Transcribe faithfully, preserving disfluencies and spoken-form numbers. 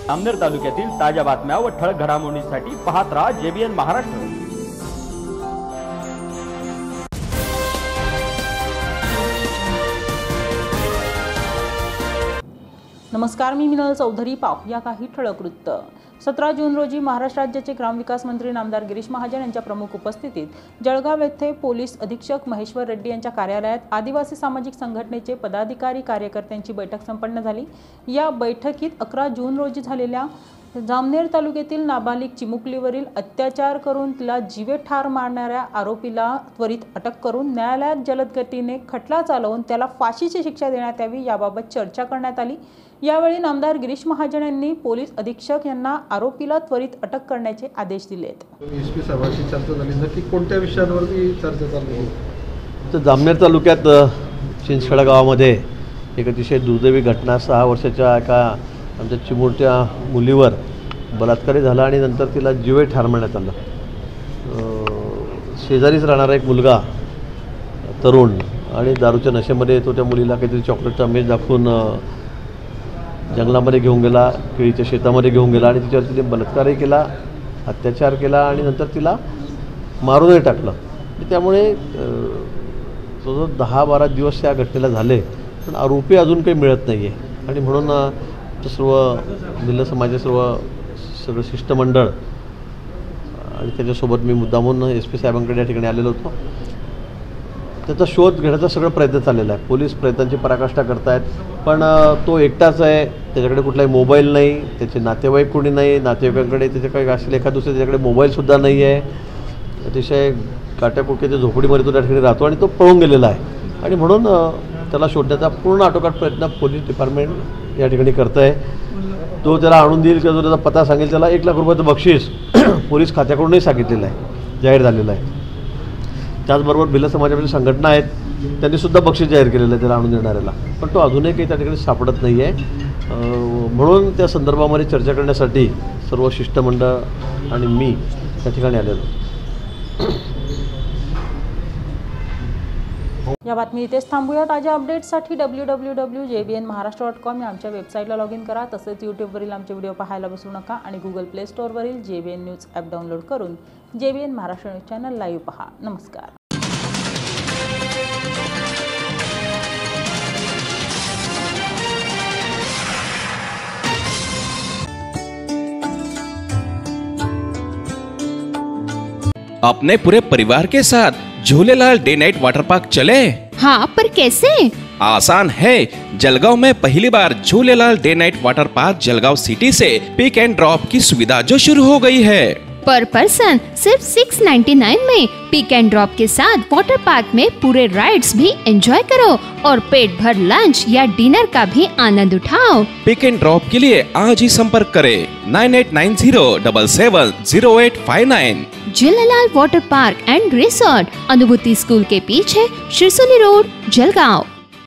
जामनेर तालुक्यातील ताज्या बातम्या व ठळक घडामोडींसाठी पाहत राहा जेबीएन महाराष्ट्र। नमस्कार, मी मिनल चौधरी। पाहूया काही ठळक वृत्त। सतरा जून रोजी महाराष्ट्र राज्याचे ग्रामविकास मंत्री नामदार गिरीश महाजन यांच्या प्रमुख उपस्थितीत जळगाव येथे पोलीस अधीक्षक महेश्वर रेड्डी यांच्या कार्यालयात आदिवासी सामाजिक संघटनेचे पदाधिकारी कार्यकर्त्यांची बैठक संपन्न झाली। या बैठकीत अकरा जून रोजी झालेल्या जामनेर तालुक्यातील नाबालिग चिमुकलीवरील अत्याचार करून तिला जीवे ठार मारणाऱ्या आरोपीला त्वरित अटक करून न्यायालयात जलद गतीने खटला चालवून त्याला फाशीची शिक्षा देण्यात यावी याबाबत चर्चा करण्यात आली। यावेळी नामदार गिरीश महाजन यांनी पोलीस अधीक्षक यांना आरोपीला त्वरित अटक करण्याचे आदेश दिलेत। एसपी साहेबांची चर्चा झाली नक्की कोणत्या विषयांवरती चर्चा चालली? तर जामनेर तालुक्यात चिंचखेडा गावामध्ये एक अतिशय दुर्दैवी घटना, सहा वर्षाच्या एका आमच्या चिमुरट्या मुलीवर बलात्कार झाला आणि नंतर तिला जीवे ठार मारण्यात आलं। शेजारीच राहणारा एक मुलगा तरुण आणि दारूच्या नशेमध्ये तो त्या मुलीला काहीतरी चॉकलेटचा मेज दाखवून जंगलामध्ये घेऊन गेला, केळीच्या शेतामध्ये घेऊन गेला आणि तिच्यावर तिने बलात्कारही केला, अत्याचार केला आणि नंतर तिला मारूनही टाकलं। त्यामुळे जवळजवळ दहा बारा दिवस त्या घटनेला झाले, पण आरोपी अजून काही मिळत नाही आहे आणि म्हणून सर्व भिल्ल समाजाचे सर्व सगळं शिष्टमंडळ आणि त्याच्यासोबत मी मुद्दामून एस पी साहेबांकडे या ठिकाणी आलेलो होतो। त्याचा शोध घेण्याचा सगळं प्रयत्न चाललेला आहे। पोलीस प्रयत्नांची पराकाष्ठा करत आहेत, पण तो एकटाच आहे, त्याच्याकडे कुठलाही मोबाईल नाही, त्याचे नातेवाईक कोणी नाही, नातेवाईकांकडे त्याच्या काही असले एखाद दुसरे त्याच्याकडे मोबाईलसुद्धा नाही आहे। अतिशय काट्याकुट्याच्या झोपडीमध्ये तो त्या ठिकाणी राहतो आणि तो पळून गेलेला आहे आणि म्हणून त्याला शोधण्याचा पूर्ण आटोकाट प्रयत्न पोलीस डिपार्टमेंट या ठिकाणी करतं आहे। तो त्याला आणून देईल किंवा जो त्याचा पत्ता सांगेल त्याला एक लाख रुपयाचं बक्षीस पोलीस खात्याकडूनही सांगितलेलं आहे, जाहीर झालेलं आहे। त्याचबरोबर भिल्ल समाजामध्ये संघटना आहेत, त्यांनीसुद्धा बक्षीस जाहीर केलेलं आहे त्याला आणून देणाऱ्याला, पण तो अजूनही काही त्या ठिकाणी सापडत नाही आहे। म्हणून त्या संदर्भामध्ये चर्चा करण्यासाठी सर्व शिष्टमंडळ आणि मी त्या ठिकाणी आलेलो। या बातमी इथेच थांबूया। ताज्या अपडेट्ससाठी W W W dot J B N Maharashtra dot com या आमच्या वेबसाईटला लॉग इन करा। तसेच यूट्यूबवरील आमचे व्हिडिओ पाहायला विसरू नका आणि गुगल प्ले स्टोअरवरील जे B N news app download करून जे B N Maharashtra news channel live पहा। नमस्कार। अपने पूरे परिवार के साथ Jhulelal day Knight water park चले? हाँ, पर कैसे? आसान है। जलगांव में पहली बार Jhulelal day Knight water park Jalgaon city से पिक एंड ड्रॉप की सुविधा जो शुरू हो गई है। पर पर्सन सिर्फ सिक्स नाइन्टी नाइन में पिक एंड ड्रॉप के साथ वाटर पार्क में पूरे राइड्स भी एंजॉय करो और पेट भर लंच या डिनर का भी आनंद उठाओ। पिक एंड ड्रॉप के लिए आज ही संपर्क करें nine eight nine zero double seven zero eight five nine. Jhulelal water park and resort, Anubhuti school के पीछे, शिरसोली रोड, जलगांव।